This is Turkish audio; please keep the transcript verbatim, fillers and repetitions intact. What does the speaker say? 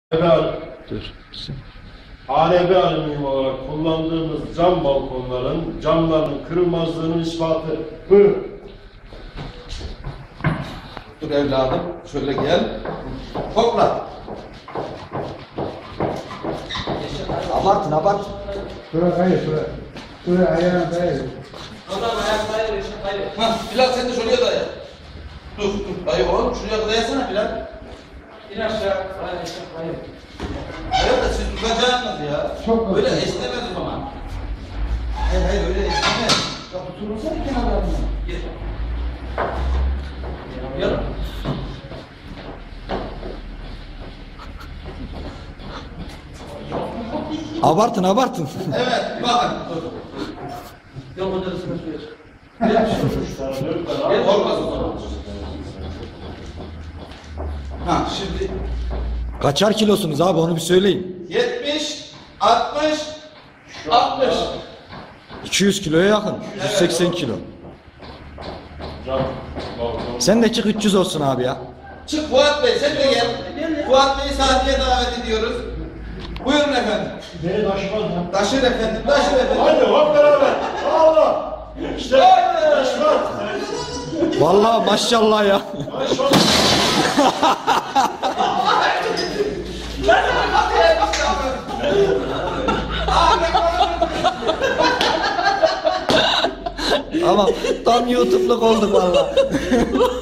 Dur. A L B alüminyum olarak kullandığımız cam balkonların camlarının kırılmazlığının ispatı. Buyurun. Dur evladım, şöyle gel. Topla. Abartın, abart. Şuraya kayır, şuraya. Şuraya ayağına kayır. Oradan ayak kayır, işte kayır. Hah, Bilal sen de şuraya daya. Dur, dur. Dayı oğlum, şuraya dayasana Bilal. İn aşağı, kayır, işte kayır. Evet de siz tutacaksınız ya. Çok Böyle korktum. esnemez o zaman. Hayır hayır öyle esnemez. Ya tutursana kenarlarına. Gel. Gel. Abartın abartın. Evet, bakın. Dur. Yok odasına söyle. Gel, olmaz o zaman. Ha, şimdi Kaçar kilosunuz abi onu bir söyleyin. yetmiş, altmış, altmış. iki yüz kiloya yakın. yüz seksen kilo. Cam balkon. Sen de çık üç yüz olsun abi ya. Çık Fuat Bey, sen de gel. Fuat Bey'i sahneye davet ediyoruz. Buyurun efendim. Beni taşımaz ya. Taşır efendim, taşır efendim. Hadi hop beraber. Allah. İşte taşmaz. Vallahi maşallah ya. Taşmaz. Tamam tam YouTube'luk olduk vallahi.